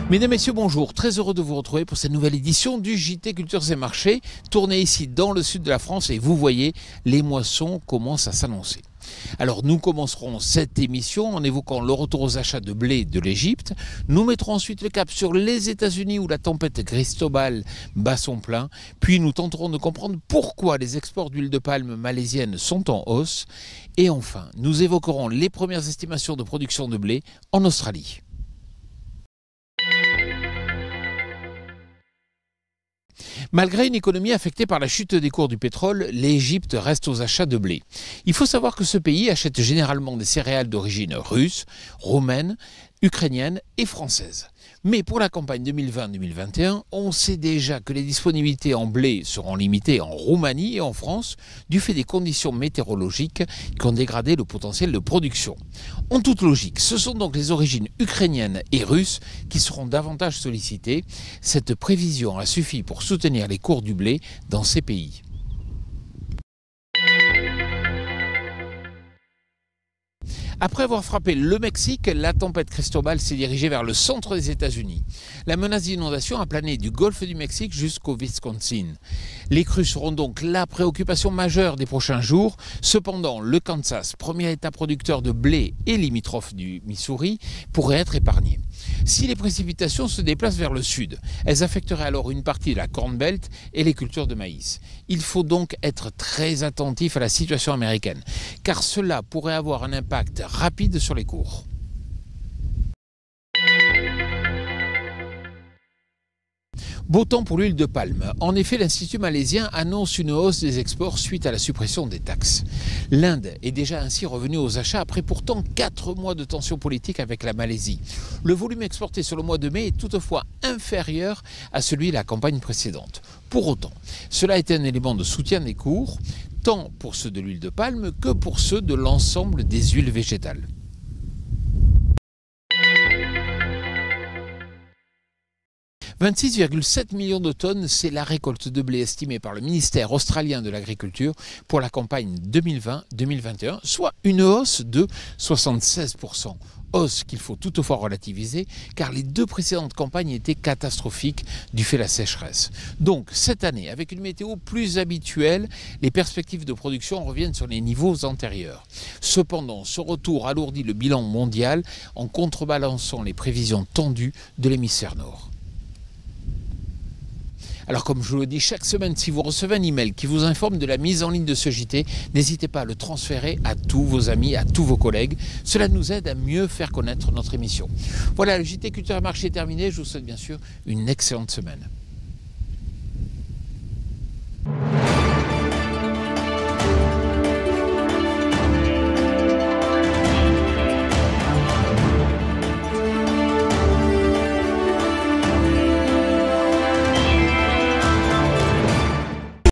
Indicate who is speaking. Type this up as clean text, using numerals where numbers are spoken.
Speaker 1: Mesdames, Messieurs, bonjour. Très heureux de vous retrouver pour cette nouvelle édition du JT Cultures et Marchés, tournée ici dans le sud de la France et vous voyez, les moissons commencent à s'annoncer. Alors nous commencerons cette émission en évoquant le retour aux achats de blé de l'Égypte. Nous mettrons ensuite le cap sur les États-Unis où la tempête Cristobal bat son plein. Puis nous tenterons de comprendre pourquoi les exports d'huile de palme malaisienne sont en hausse. Et enfin, nous évoquerons les premières estimations de production de blé en Australie. Malgré une économie affectée par la chute des cours du pétrole, l'Égypte reste aux achats de blé. Il faut savoir que ce pays achète généralement des céréales d'origine russe, roumaine, ukrainienne et française. Mais pour la campagne 2020-2021, on sait déjà que les disponibilités en blé seront limitées en Roumanie et en France du fait des conditions météorologiques qui ont dégradé le potentiel de production. En toute logique, ce sont donc les origines ukrainiennes et russes qui seront davantage sollicitées. Cette prévision a suffi pour soutenir les cours du blé dans ces pays. Après avoir frappé le Mexique, la tempête Cristobal s'est dirigée vers le centre des États-Unis. La menace d'inondation a plané du golfe du Mexique jusqu'au Wisconsin. Les crues seront donc la préoccupation majeure des prochains jours. Cependant, le Kansas, premier État producteur de blé et limitrophe du Missouri, pourrait être épargné. Si les précipitations se déplacent vers le sud, elles affecteraient alors une partie de la Corn Belt et les cultures de maïs. Il faut donc être très attentif à la situation américaine, car cela pourrait avoir un impact rapide sur les cours. Beau temps pour l'huile de palme. En effet, l'Institut malaisien annonce une hausse des exports suite à la suppression des taxes. L'Inde est déjà ainsi revenue aux achats après pourtant 4 mois de tension politique avec la Malaisie. Le volume exporté sur le mois de mai est toutefois inférieur à celui de la campagne précédente. Pour autant, cela est un élément de soutien des cours, tant pour ceux de l'huile de palme que pour ceux de l'ensemble des huiles végétales. « 26,7 millions de tonnes, c'est la récolte de blé estimée par le ministère australien de l'Agriculture pour la campagne 2020-2021, soit une hausse de 76%. Hausse qu'il faut toutefois relativiser car les 2 précédentes campagnes étaient catastrophiques du fait de la sécheresse. Donc cette année, avec une météo plus habituelle, les perspectives de production reviennent sur les niveaux antérieurs. Cependant, ce retour alourdit le bilan mondial en contrebalançant les prévisions tendues de l'hémisphère nord. Alors comme je vous le dis chaque semaine, si vous recevez un email qui vous informe de la mise en ligne de ce JT, n'hésitez pas à le transférer à tous vos amis, à tous vos collègues. Cela nous aide à mieux faire connaître notre émission. Voilà, le JT Culture et Marché est terminé. Je vous souhaite bien sûr une excellente semaine.